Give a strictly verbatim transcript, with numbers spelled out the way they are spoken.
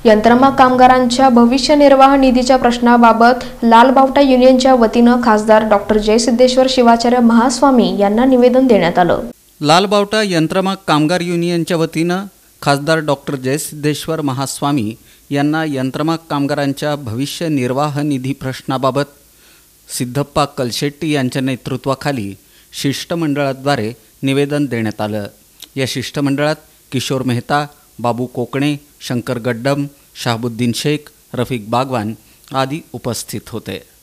यंत्रमाग कामगारांच्या भविष्य निर्वाह निधीच्या प्रश्नाबाबत लालबावटा युनियनच्या वतीनं खासदार डॉक्टर जयसिद्धेश्वर शिवाचार्य महास्वामी यांना निवेदन देण्यात आलं। लालबावटा यंत्रमाग कामगार युनियनच्या वतीनं खासदार डॉक्टर जयसिद्धेश्वर महास्वामी यांना यंत्रमाग कामगारांच्या भविष्य निर्वाह निधी प्रश्नाबाबत सिद्धप्पा कलशेट्टी यांच्या नेतृत्वाखाली शिष्टमंडळाद्वारे निवेदन देण्यात आलं। या शिष्टमंडळात किशोर मेहता, बाबू कोकणे, शंकर गड्डम, शाहबुद्दीन शेख, रफिक बागवान आदी उपस्थित होते।